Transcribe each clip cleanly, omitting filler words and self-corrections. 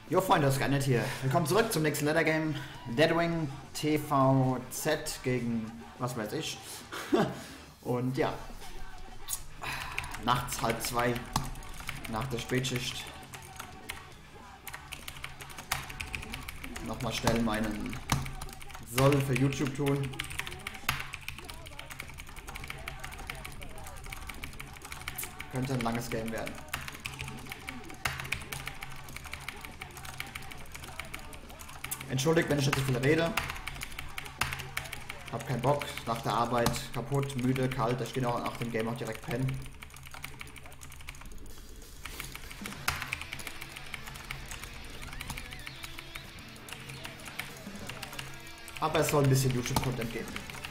Jo Freunde, das ist Garnet hier. Willkommen zurück zum nächsten Leather Game. Deadwing TVZ gegen was weiß ich. Und ja, nachts 1:30 nach der Spätschicht. Nochmal schnell meinen Soll für YouTube tun. Könnte ein langes Game werden. Entschuldigt, wenn ich nicht so viel rede. Hab keinen Bock, nach der Arbeit kaputt, müde, kalt. Ich gehe auch nach dem Game auch direkt pennen. Aber es soll ein bisschen YouTube-Content geben.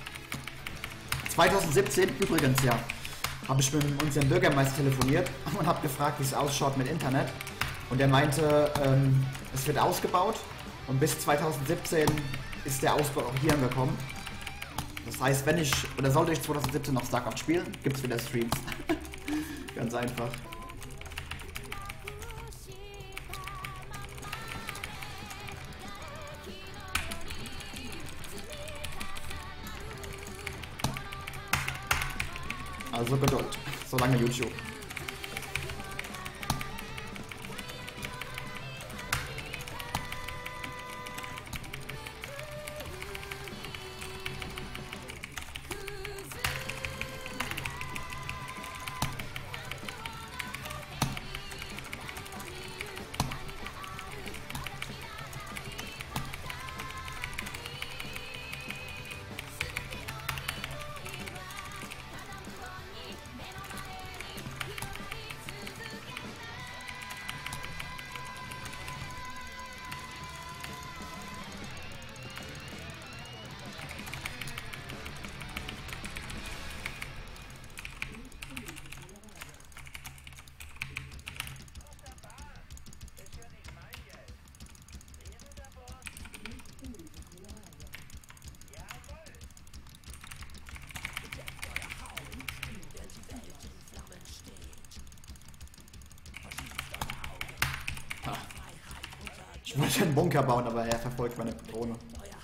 2017 übrigens, ja, habe ich mit unserem Bürgermeister telefoniert und habe gefragt, wie es ausschaut mit Internet. Und er meinte, es wird ausgebaut und bis 2017 ist der Ausbau auch hier angekommen. Das heißt, wenn ich, oder sollte ich 2017 noch StarCraft spielen, gibt es wieder Streams. Ganz einfach. Also Geduld, solange YouTube. Ich wollte einen Bunker bauen, aber er verfolgt meine Drohne.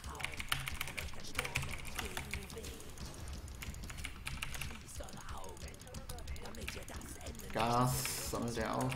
Gas sammelt er auch.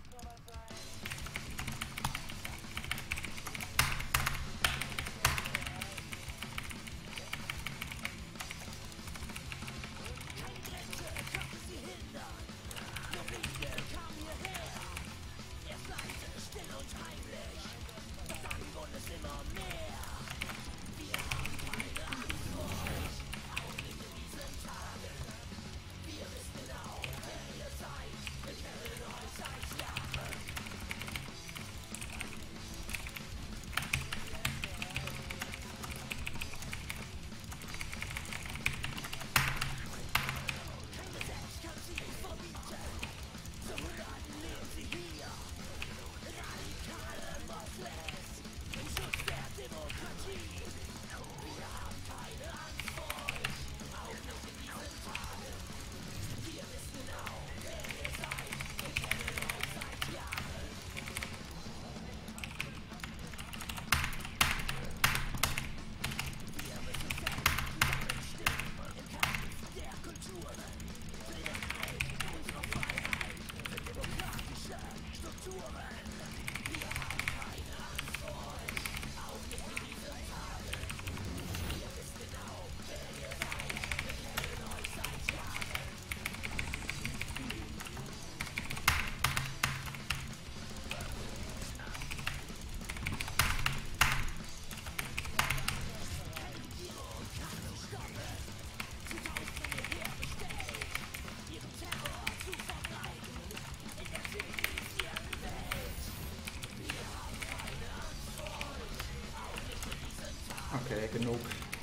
Okay, genug.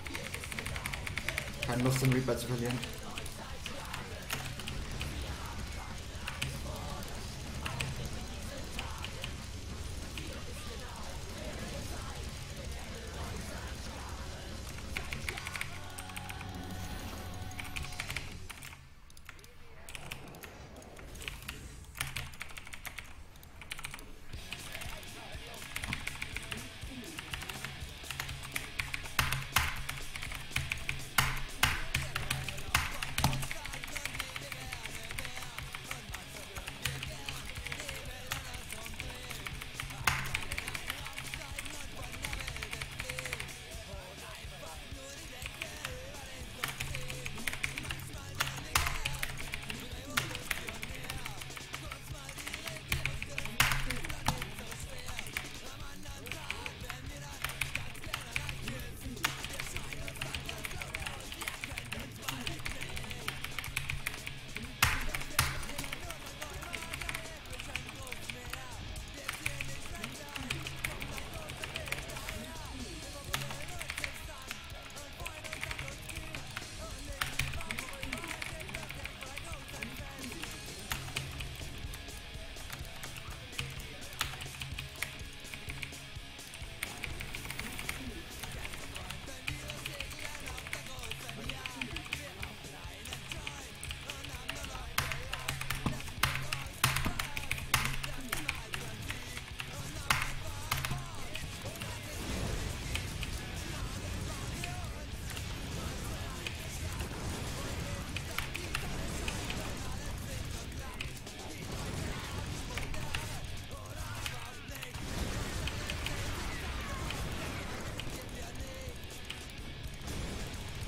Keine Lust, den Reaper zu verlieren.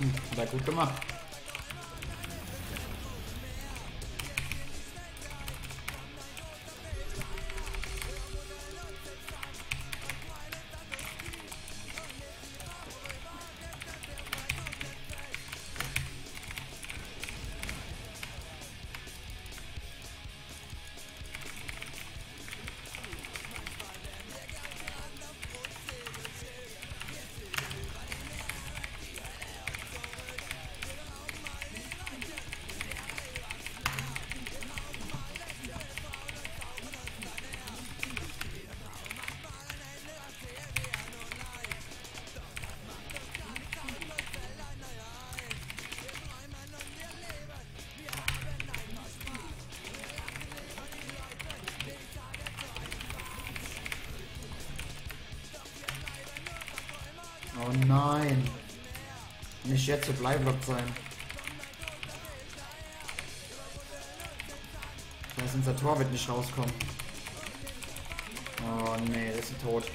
Hat er gut gemacht. Oh nein. Nicht jetzt, wird Bleiblock sein. Das heißt, unser Tor wird nicht rauskommen. Oh nee, das ist tot.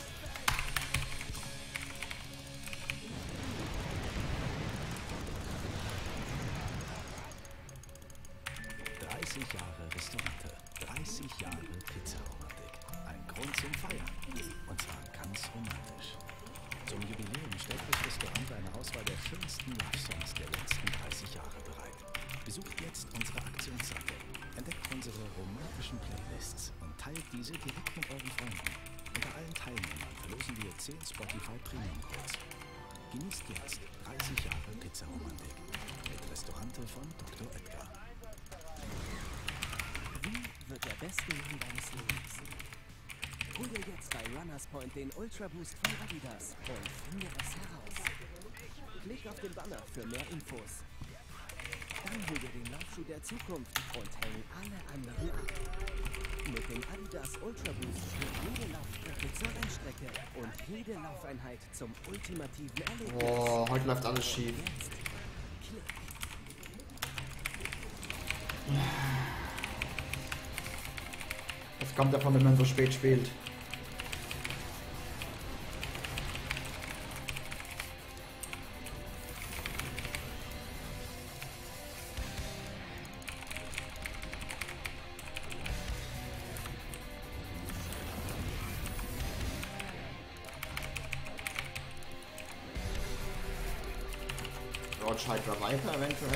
Jahre Restaurante, 30 Jahre Pizza-Romantik. Ein Grund zum Feiern. Und zwar ganz romantisch. Zum Jubiläum stellt das Restaurant eine Auswahl der schönsten Love-Songs der letzten 30 Jahre bereit. Besucht jetzt unsere Aktionsseite, entdeckt unsere romantischen Playlists und teilt diese direkt mit euren Freunden. Unter allen Teilnehmern verlosen wir 10 Spotify Premium Codes. Genießt jetzt 30 Jahre Pizza-Romantik mit Restaurante von Dr. Edgar. Wie wird der beste Mann deines Lebens? Hol dir jetzt bei Runners Point den Ultra Boost von Adidas und finde es heraus. Klick auf den Banner für mehr Infos. Dann hol dir den Laufschuh der Zukunft und häng alle anderen ab. Mit dem Adidas Ultra Boost wird jede Laufstrecke zur Rennstrecke und jede Laufeinheit zum ultimativen Erlebnis. Boah, heute läuft alles schief. Klick. Das kommt davon, wenn man so spät spielt. George halt weiter eventuell.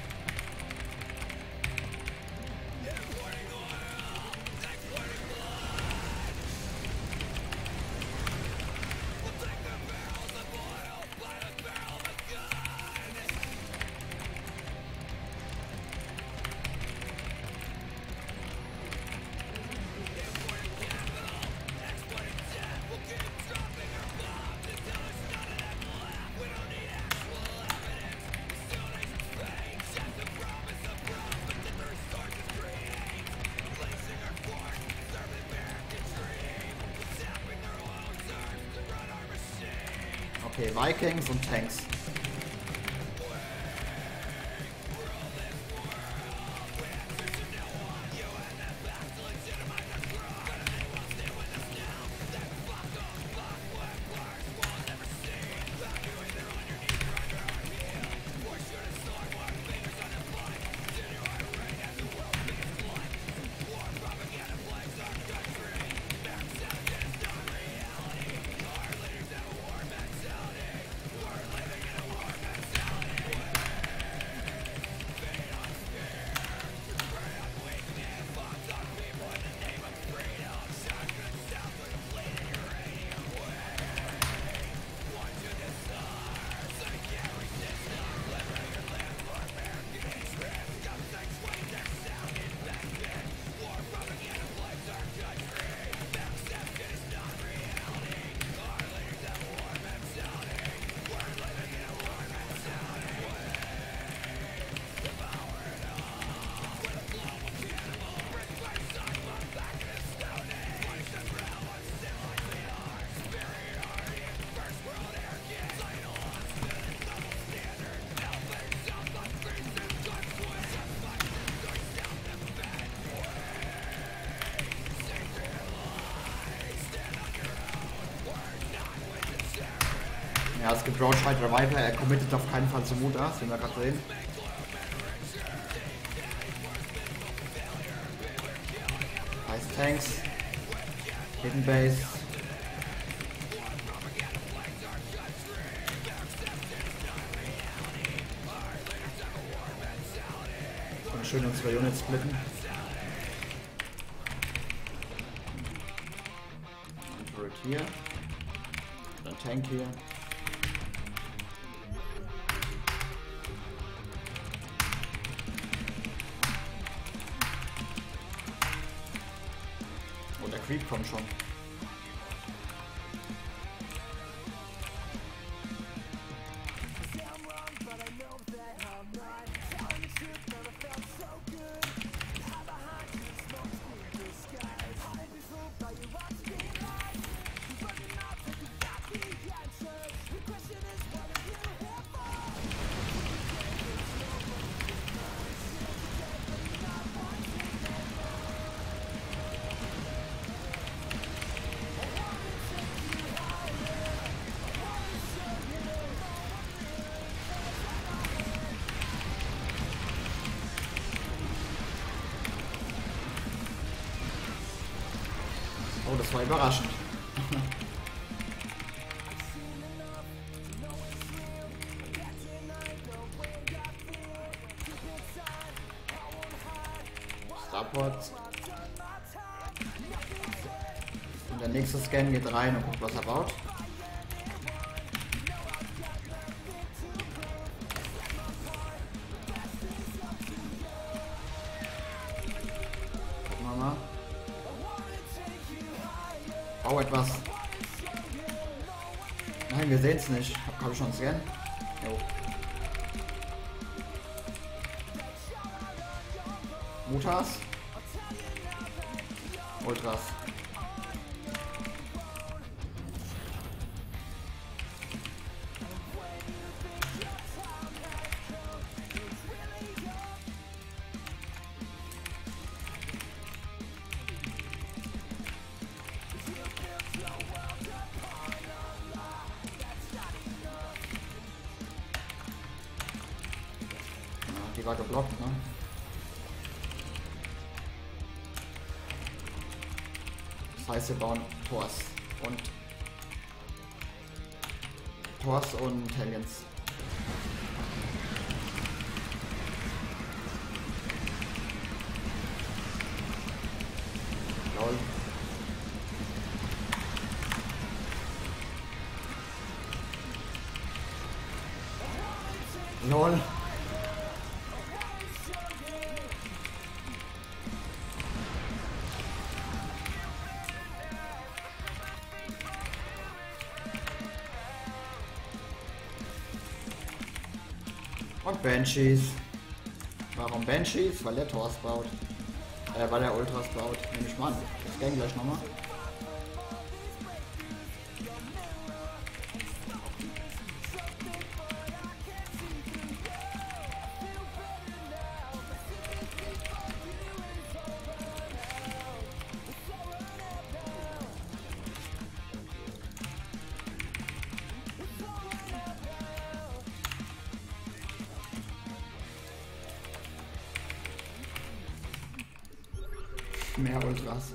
Okay, Vikings und Tanks. Ja, es gibt Roach Fighter Viper, er committet auf keinen Fall zu Muta, das werden wir gerade sehen. Ice Tanks. Hidden Base. Und schön unsere Units splitten. Ein Turret hier. Ein Tank hier. Und der Creep kommt schon. Oh, das war überraschend. Starport. Und der nächste Scan geht rein und guckt, was er baut. Gucken wir mal. Bau etwas. Nein, wir sehen es nicht. Habe ich schon einen Scan? Jo. Mutas. Ultras. Die war geblockt, ne? Das heißt, wir bauen Tors und Hellions. Lol. Lol. Und Banshees. Warum Banshees? Weil der Tors baut. Weil er Ultras baut. Nehme ich mal an. Das gehen gleich nochmal. Mehr Ultras.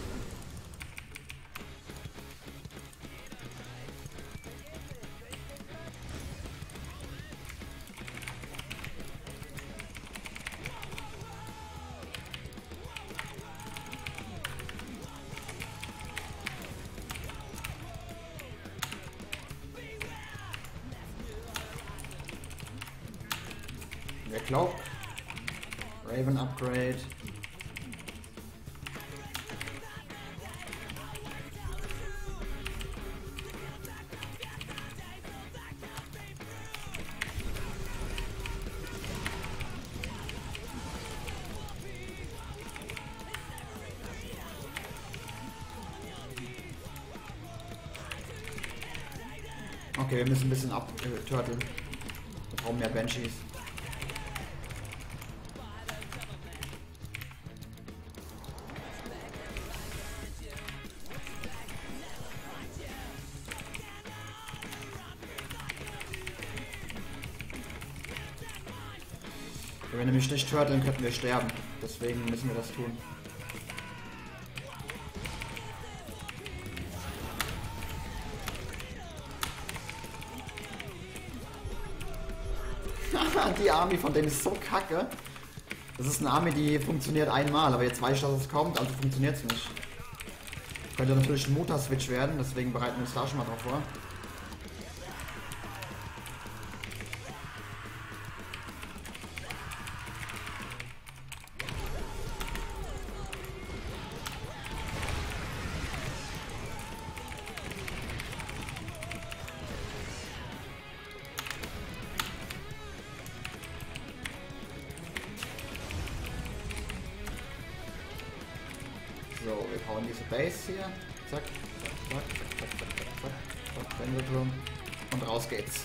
Der Cloak. Raven Upgrade. Okay, wir müssen ein bisschen abturteln. Wir brauchen mehr Banshees. Wenn wir nämlich nicht turteln, könnten wir sterben. Deswegen müssen wir das tun. Die Army von denen ist so kacke. Das ist eine Army, die funktioniert einmal, aber jetzt weiß ich, dass es kommt, also funktioniert es nicht. Könnte natürlich ein Motor-Switch werden, deswegen bereiten wir uns da schon mal drauf vor. So, wir bauen diese Base hier. Zack, zack, zack, zack, zack, zack, zack, zack, Pendulum. Und raus geht's.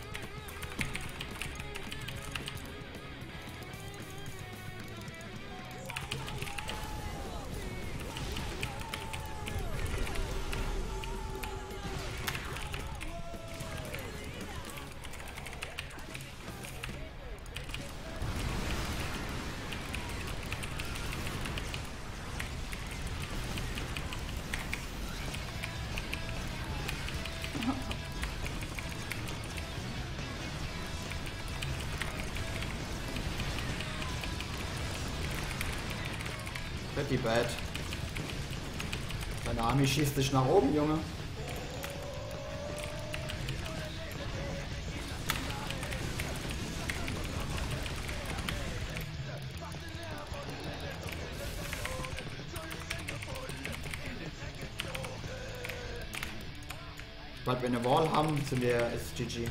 Pretty bad. Deine Army schießt dich nach oben, Junge. Sobald wir eine Wall haben, sind wir ist GG.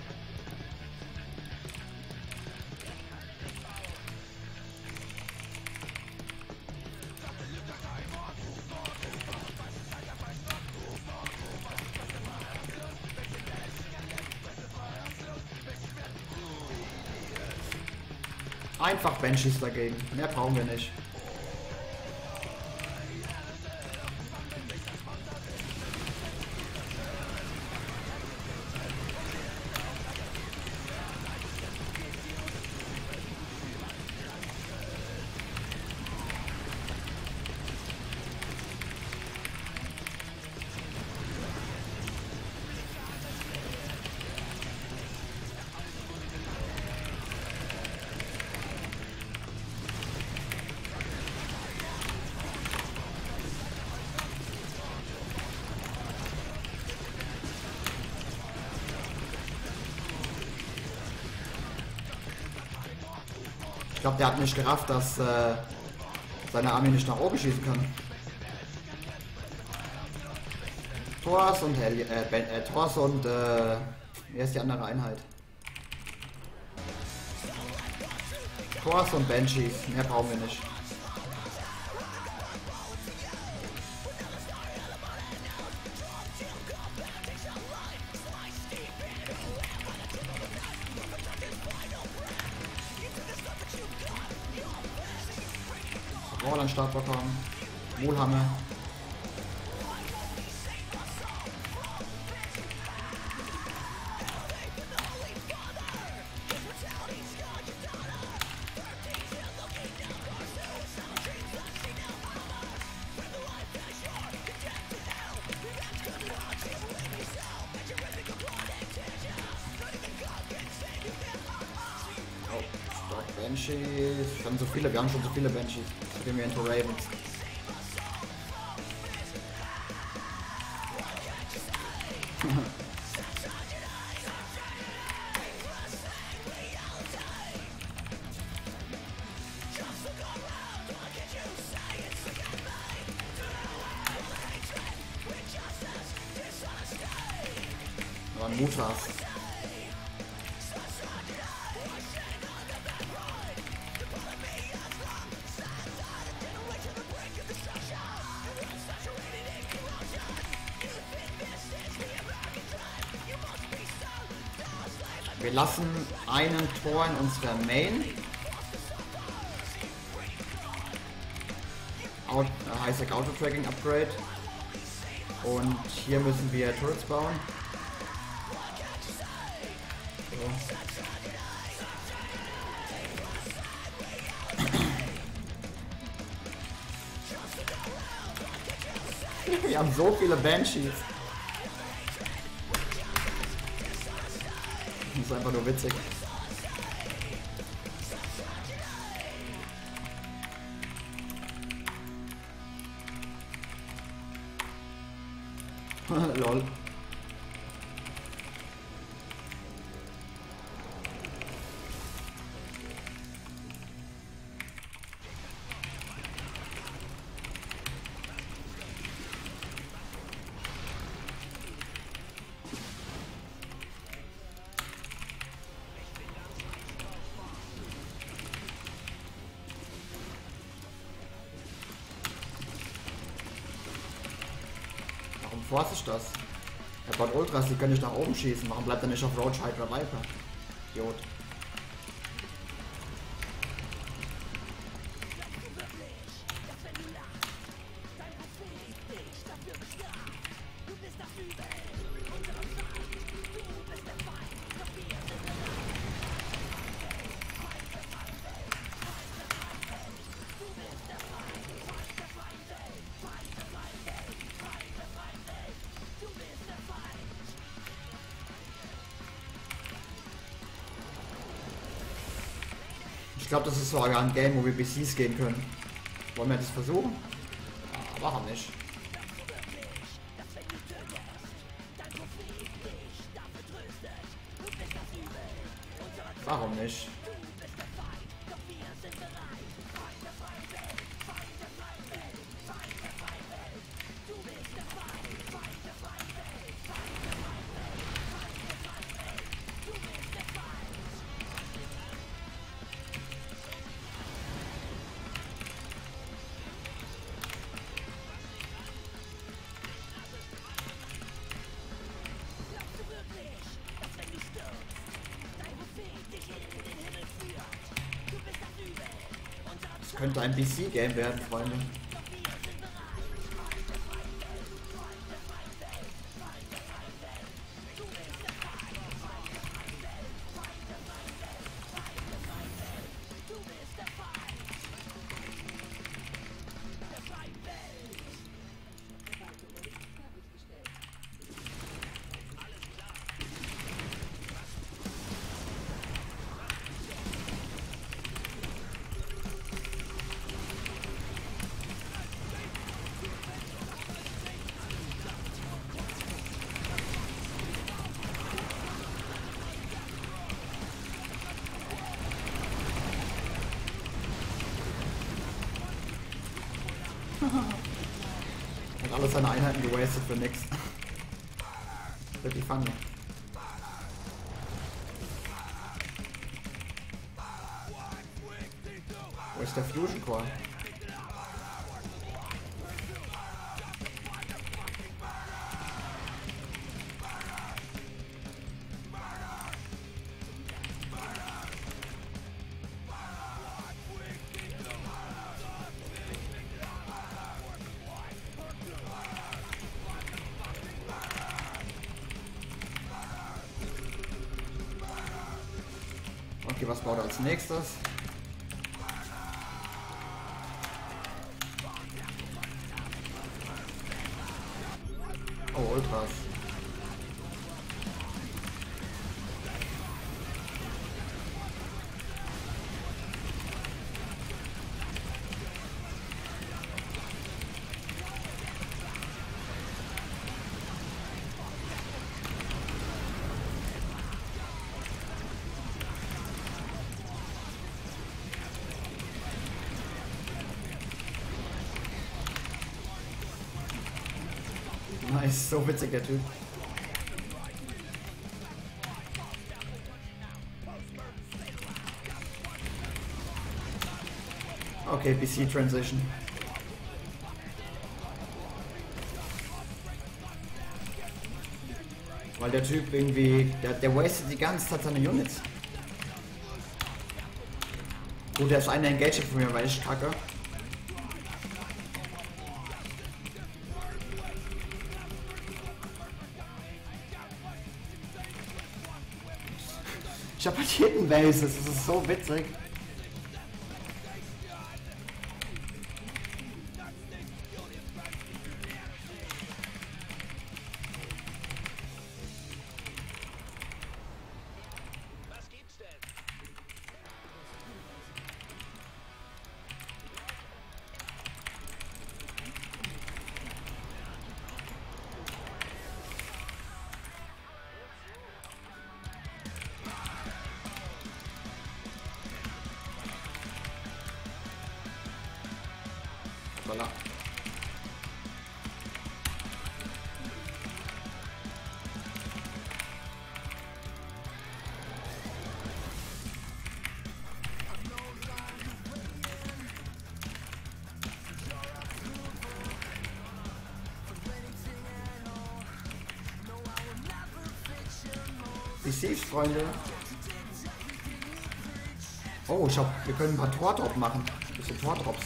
Einfach Banshees dagegen. Mehr brauchen wir nicht. Ich glaube, der hat nicht gerafft, dass seine Armee nicht nach oben schießen kann. Thors und wie heißt die andere Einheit? Thors und Banshees, mehr brauchen wir nicht. Wall an Start bekommen. Wohlhammer. Banshees. Wir haben schon so viele Banshees. Jetzt gehen wir into Ravens. Aber ein Mutas. Wir lassen einen Tor in unserer Main. Highsec Auto Tracking Upgrade. Und hier müssen wir Turrets bauen. So. Wir haben so viele Banshees. Das ist einfach nur witzig. Lol. Warum force ich das? Er baut Ultras, die können nicht nach oben schießen. Warum bleibt er nicht auf Roach, Hydra, Viper? Idiot. Ich glaube, das ist sogar ein Game, wo wir BCs gehen können. Wollen wir das versuchen? Ja, warum nicht? Warum nicht? Das könnte ein BC-Game werden, Freunde. Hat alle seine Einheiten gewastet für nix. Wirklich funny. Wo ist der Fusion Core? Okay, was baut er als nächstes? Oh, Ultras. Nice, so witzig der Typ. Okay, BC Transition. Weil der Typ irgendwie, der wastet die ganze Zeit seine Units. Gut, der ist eine Engage von mir, weil ich kacke. Ich hab halt Hidden Bases, das ist so witzig. Voilà. Wie Freunde? Oh, wir können ein paar Tordrop machen. Ein bisschen Tordrops.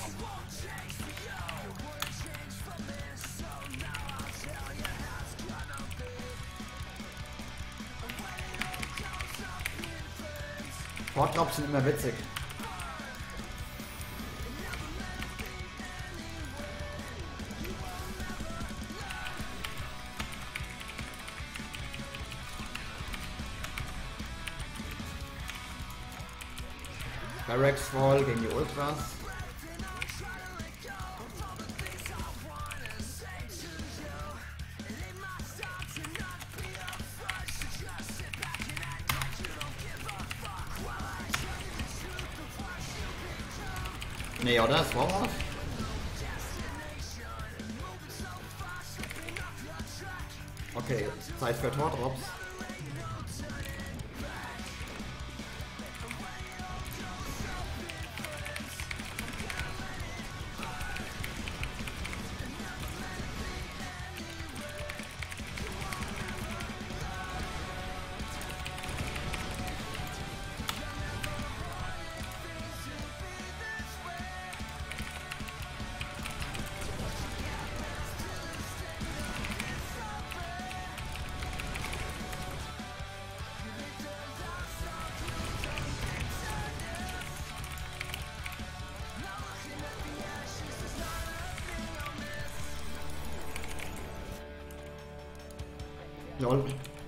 Tordrops sind immer witzig. Barracks Fall gegen die Ultras. Nee, oder? Das war was? Okay, Zeit für Tordrops. Lol.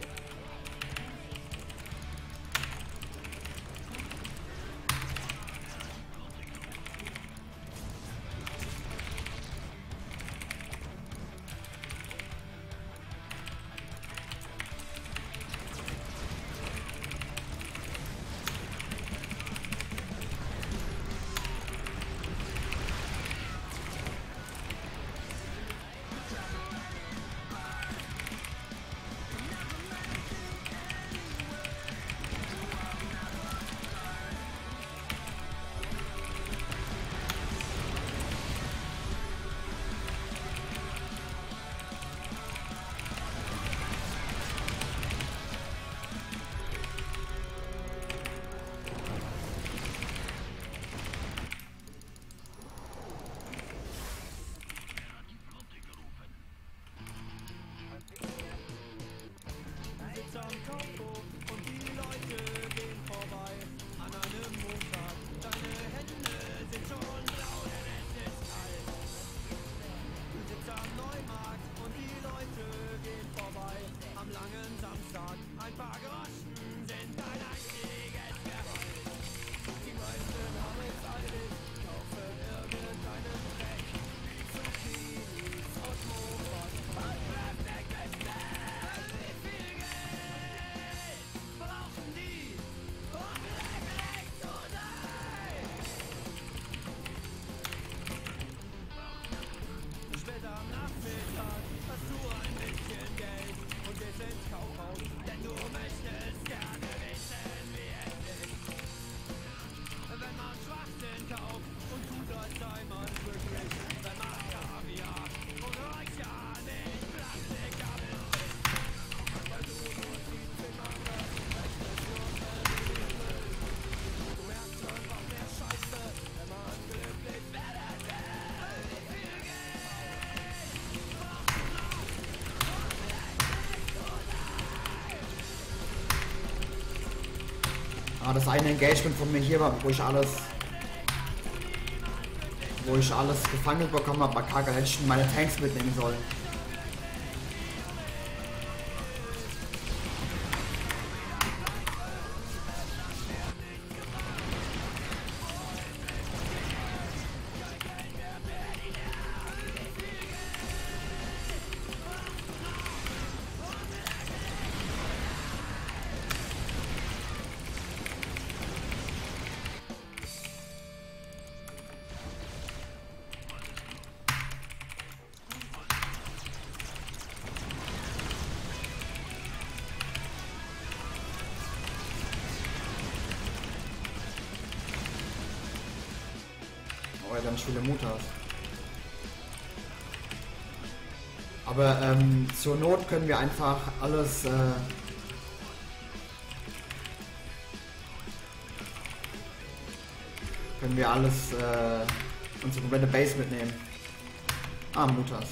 Ah, das eine Engagement von mir hier war, wo ich alles gefangen bekommen habe, bei Kaka hätte ich meine Tanks mitnehmen sollen. ganz viele Mutas. Aber zur Not können wir einfach alles unsere komplette Base mitnehmen. Ah, Mutas.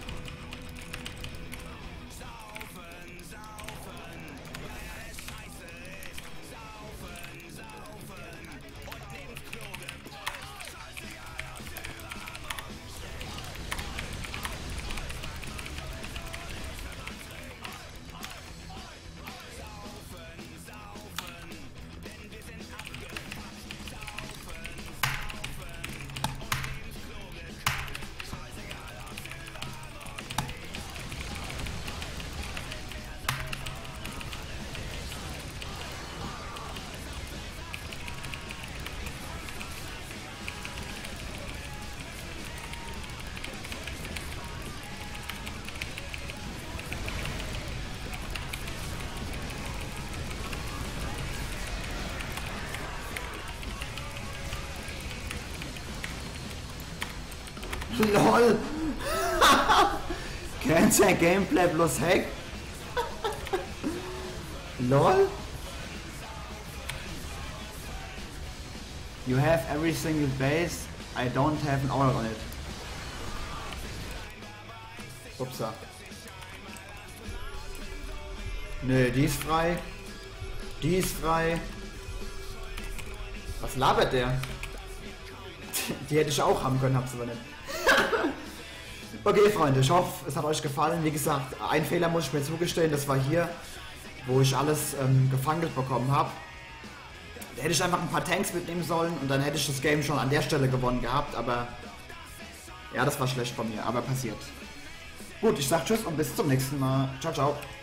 LOL! Cancer Gameplay plus Hack? LOL? You have every single base, I don't have an order on it. Upsa. Nö, die ist frei. Die ist frei. Was labert der? Die hätte ich auch haben können, hab's aber nicht. Okay, Freunde, ich hoffe, es hat euch gefallen. Wie gesagt, ein Fehler muss ich mir zugestehen, das war hier, wo ich alles gefangen bekommen habe. Da hätte ich einfach ein paar Tanks mitnehmen sollen und dann hätte ich das Game schon an der Stelle gewonnen gehabt, aber ja, das war schlecht von mir, aber passiert. Gut, ich sag tschüss und bis zum nächsten Mal. Ciao, ciao.